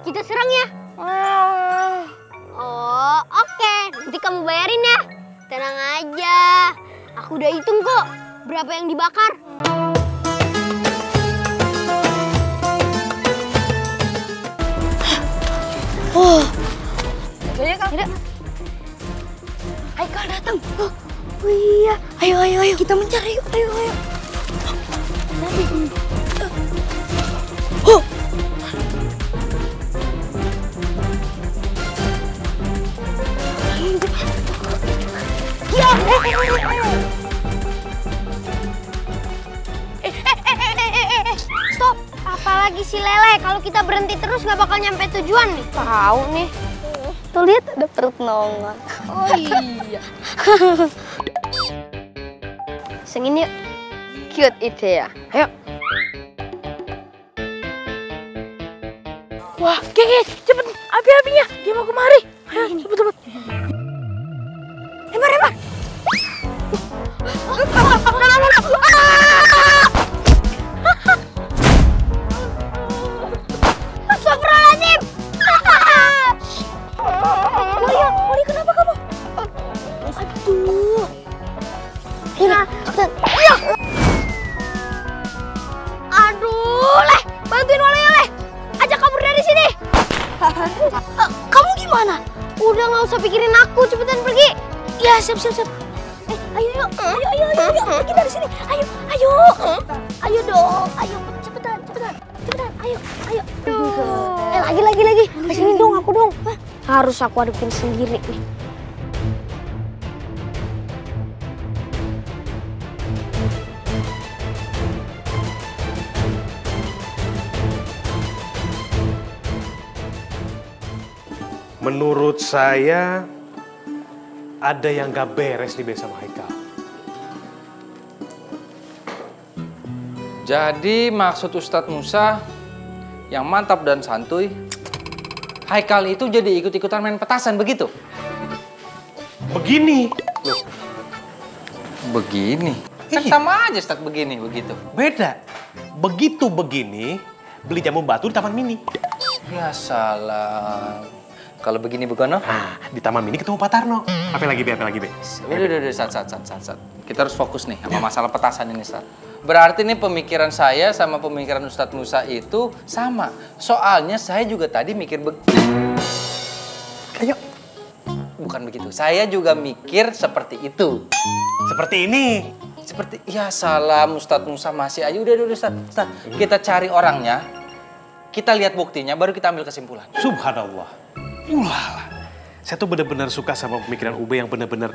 kita serang ya. Oh, oke. Nanti kamu bayarin ya. Tenang aja. Aku udah hitung kok berapa yang dibakar. Ayo, Kak. Haikal datang. Oh iya. Ayo. Kita mencari. Ayo. Oh. Ya. Stop. Apalagi si Lele. Kalau kita berhenti terus nggak bakal nyampe tujuan nih. Tahu nih. Tuh lihat ada perut nongol. Oh iya. Sengin yuk. Cute ide ya. Ayo. Wah, guys, cepet api-apinya. Dia mau kemari. Ayo, cepet. Lempar. Astagfirullahaladzim. Moli, kenapa kamu? Aduh. Hina, cepetan. Aduh, Leh, bantuin Moli ya, Leh. Ajak kabur dari sini. Kamu gimana? Udah nggak usah pikirin aku, cepetan pergi. Ya, siap. Ayo, pergi dari sini. Ayo dong, ayo cepetan. Ayo. Lagi. Kesini dong, aku dong. Harus aku hadapin sendiri nih. Menurut saya ada yang gak beres nih sama Haikal. Jadi maksud Ustadz Musa yang mantap dan santuy, Haikal itu jadi ikut-ikutan main petasan begitu? Begini. Loh. Begini? Kan Iya. sama aja Ustadz begini, begitu. Beda. Begitu begini, beli jamu batu di Taman Mini. Ya salah. Kalau begini bukan, Nah, di Taman Mini ketemu Pak Tarno. Apa lagi, Be? Udah, Sat. Kita harus fokus nih sama masalah petasan ini, Sat. Berarti nih pemikiran saya sama pemikiran Ustadz Musa itu sama. Soalnya saya juga tadi mikir Ayo. bukan begitu. Saya juga mikir seperti itu. Seperti ini. Ya salah, Ustadz Musa masih aja. Udah, Ustadz. Kita cari orangnya, kita lihat buktinya, baru kita ambil kesimpulan. Subhanallah. Ulala. Saya tuh bener-bener suka sama pemikiran Ube yang bener-bener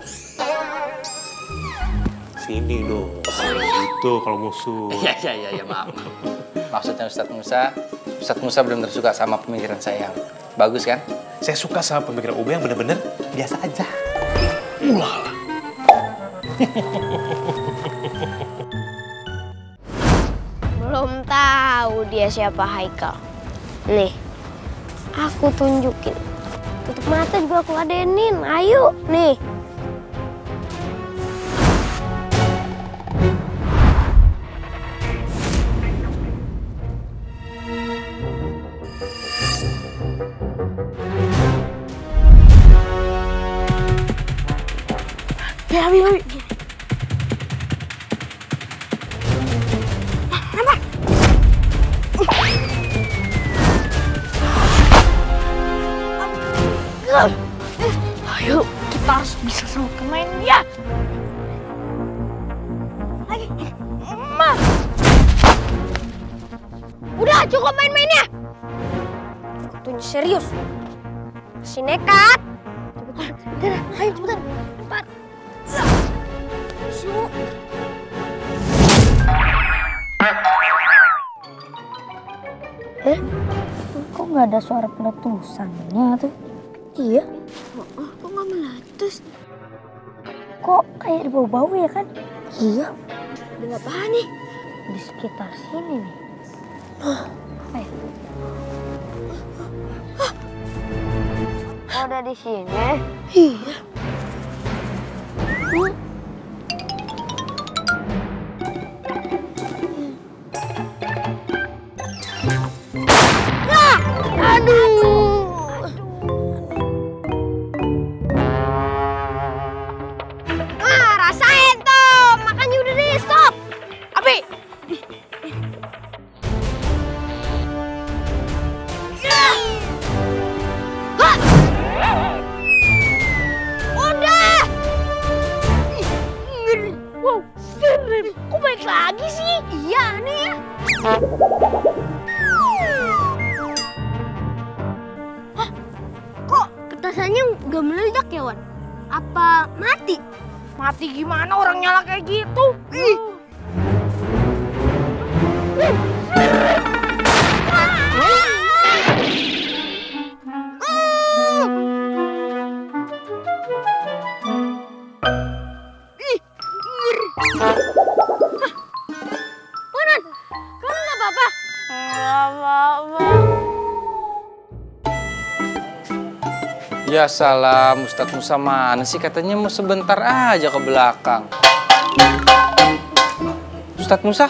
sini dong. Gitu kalau musuh. Iya, maaf. Maksudnya Ustadz Musa benar-benar suka sama pemikiran saya. Bagus kan? Saya suka sama pemikiran Ube yang bener-bener biasa aja. Ulala. Belum tahu dia siapa Haikal. Nih, aku tunjukin. Tutup mata juga aku ladenin. Ayo, nih. Ya, Abi. Ayo, kita harus bisa sama pemainnya. Lagi, udah cukup main-mainnya. Waktunya serius. Si nekat. Cepetan, ayo cepetan. 4. Kok nggak ada suara peletusannya tuh? Iya. Kok nggak meletus? Kok kayak di bau-bau ya kan? Iya. Ada apaan nih? Di sekitar sini nih. Apa ya? Oh, udah di sini. Iya. Aduh. petasannya nggak meledak ya, Wan? Apa mati? Mati gimana orang nyala kayak gitu? Wanan, kamu nggak apa-apa? Ya salam, Ustadz Musa mana sih? Katanya mau sebentar aja ke belakang. Ustadz Musa?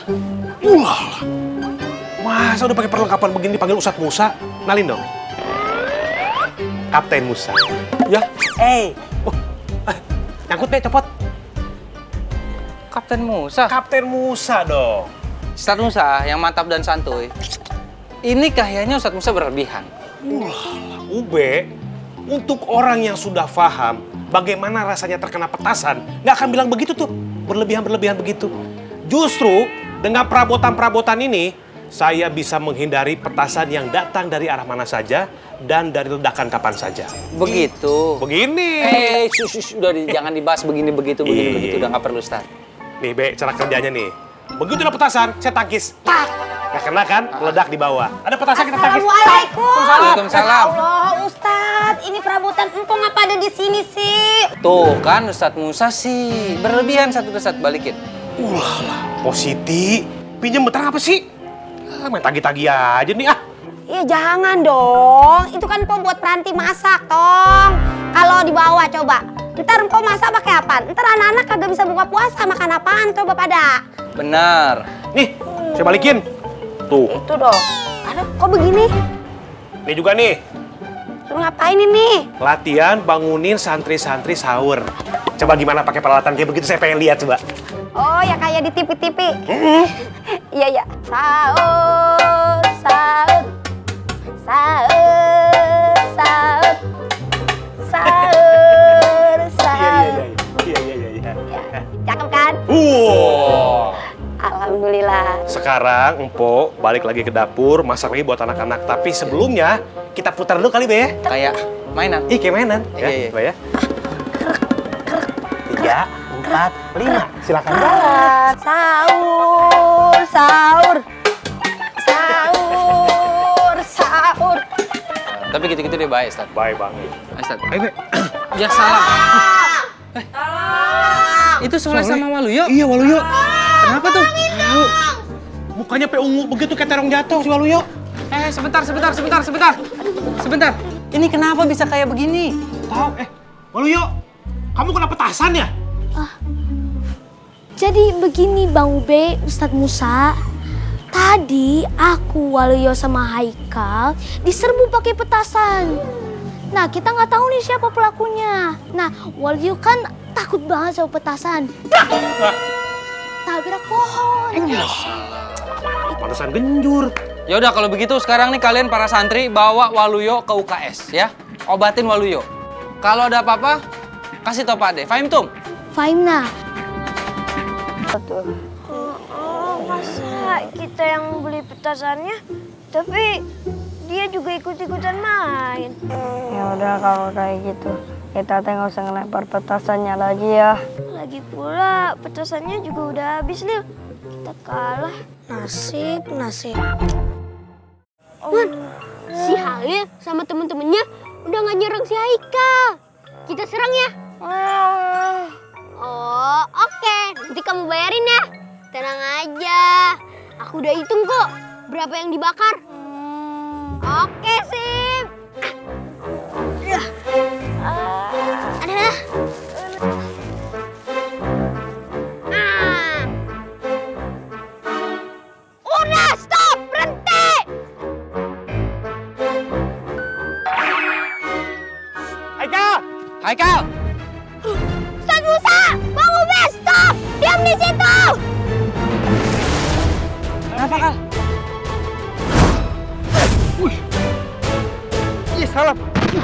Masa udah pakai perlengkapan begini dipanggil Ustadz Musa? Nalin dong. Kapten Musa. Ya. Nyangkut deh, copot. Kapten Musa? Kapten Musa dong. Ustadz Musa yang mantap dan santuy. Ini kayaknya Ustadz Musa berlebihan. Ube, untuk orang yang sudah paham bagaimana rasanya terkena petasan, nggak akan bilang begitu tuh, berlebihan begitu. Justru dengan perabotan-perabotan ini, saya bisa menghindari petasan yang datang dari arah mana saja dan dari ledakan kapan saja. Begitu. Begini. Udah jangan dibahas begini begitu udah nggak perlu, Ustadz. Nih, Be, cara kerjanya nih. Begitu ada petasan, saya tangkis. Tak! Nggak kena kan? Meledak di bawah. Ada petasan kita tangkis. Assalamualaikum. Waalaikumsalam. Allah, Ustadz, ini perabotan empong apa ada di sini sih? Tuh kan Ustadz Musa sih berlebihan satu Ustadz, balikin. Positi, pinjam bentar apa sih? Main tagi-tagi aja nih, ah. Iya jangan dong, itu kan empong buat nanti masak, Tong. Kalau di bawah coba, ntar empong masak pakai apa? Ntar anak-anak kagak bisa buka puasa, makan apaan coba pada? Benar. Nih, saya balikin. Tuh. Itu dong. Aduh, kok begini? Ini juga nih. Suruh ngapain ini? Latihan bangunin santri-santri sahur. Coba gimana pakai peralatan kayak begitu, saya pengen lihat coba. Oh, ya kayak di TV-TV. Iya, iya. Sahur, sahur. Sahur, sahur. Sahur, sahur. Iya. Cakep kan? Alhamdulillah. Sekarang Empo balik lagi ke dapur, masak lagi buat anak-anak. Tapi sebelumnya kita putar dulu kali, Be, ya? Kayak mainan. Ih, kayak mainan. Iya. Be, ya. 3, 4, 5. Silakan. Sahur, sahur. Sahur, sahur. Tapi gitu-gitu deh baik, Ustadz. Baik banget. Ayo, Ustadz. Ayo, Be. Ya salam. Itu Soleh sama Waluyo? Iya, Waluyo. Kenapa tuh? Tahu. Mukanya pe ungu begitu kayak terong jatuh si Waluyo. Sebentar. Sebentar. Ini kenapa bisa kayak begini? Tahu, Waluyo. Kamu kena petasan ya? Jadi begini Bang Ube, Ustadz Musa. Tadi aku, Waluyo sama Haikal diserbu pakai petasan. Nah, kita nggak tahu nih siapa pelakunya. Nah, Waluyo kan takut banget sama petasan. Tabrak pohon. Pantesan genjur. Ya udah kalau begitu sekarang nih kalian para santri bawa Waluyo ke UKS ya. Obatin Waluyo. Kalau ada apa-apa kasih tau Pak Ade. Fahim tum? Fahimna. Masa kita yang beli petasannya, tapi dia juga ikut-ikutan main. Ya udah kalau kayak gitu, kita nggak usah ngelempar petasannya lagi ya. Lagi pula petasannya juga udah habis, Lil. Kita kalah. Nasib. Wan, si Halil sama temen-temennya udah nggak nyerang si Haikal. Kita serang ya. Oh, oke. Nanti kamu bayarin ya. Tenang aja. Aku udah hitung kok berapa yang dibakar. Oke, sip. Ada. Udah, stop, berhenti. Haikal! Ustadz Musa, Bang Ube, stop. Diam di situ. Kenapa, Kal? Ih, salah.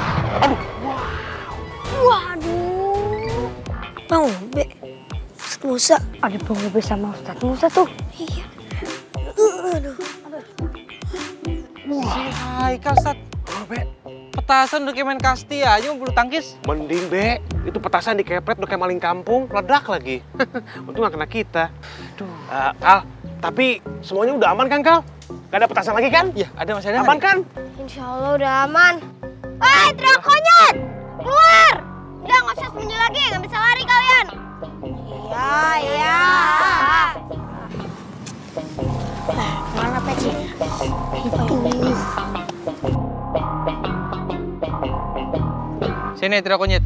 Waduh. Bang Ube, Ustadz Musa. Ada Bang Ube sama Ustadz Musa tuh. Iya. Haikal, Ustadz. petasan udah kayak main kasti aja, mau bulu tangkis. Mending, Be. Itu petasan dikepret udah kayak maling kampung, meledak lagi. Untung gak kena kita. Kal, tapi semuanya udah aman kan, Kal? Gak ada petasan lagi kan? Iya, ada masih ada. Aman kan? Insya Allah udah aman. Hei, trio konyet! Keluar! Udah, nggak usah sembunyi lagi, nggak bisa lari kalian. Iya. Mana peci? Itu. Sini, trio kunyit.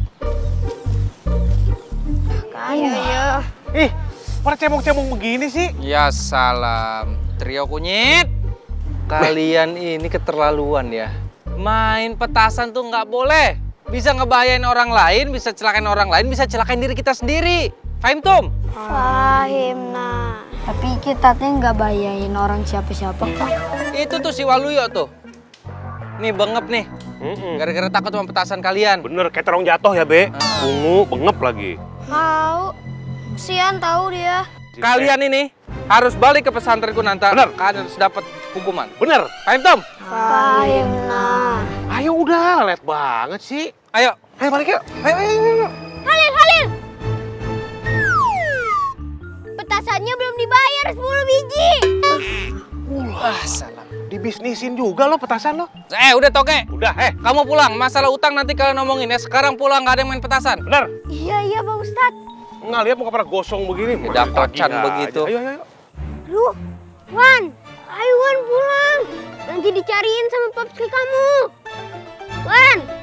Iya. Ih, pada cemong-cemong begini sih. Ya salam, trio kunyit. Kalian ini keterlaluan ya. Main petasan tuh nggak boleh. Bisa ngebahayain orang lain, bisa celakain orang lain, bisa celakain diri kita sendiri. Fahim, Tum? Fahim, nah. Tapi kita tuh nggak bayain orang siapa-siapa kok. Itu tuh si Waluyo tuh. Nih bengep nih. Gara-gara takut sama petasan kalian. Bener, kayak terong jatuh ya, Be. Ungu, bengep lagi. Tahu. Kesian tahu dia. Kalian ini harus balik ke pesantrenku nanti. Bener. Kalian harus dapat hukuman. Bener. Fahim, Tum? Fahim, nah. Ayo udah, lelet banget sih. Ayo. Ayo balik yuk. Ayo. Halil. Petasannya belum dibayar 10 biji. Salam. Dibisnisin juga lo petasan lo. Udah toke. Udah, Kamu pulang. Masalah utang nanti kalian ngomongin ya. Sekarang pulang, nggak ada yang main petasan. bener. Iya, Pak Ustadz. Nggak lihat muka pada gosong begini. Udah Main kocan tadi begitu. aja. Ayo. Aduh, Wan. Ayo Wan pulang. Nanti dicariin sama papski kamu. Wan.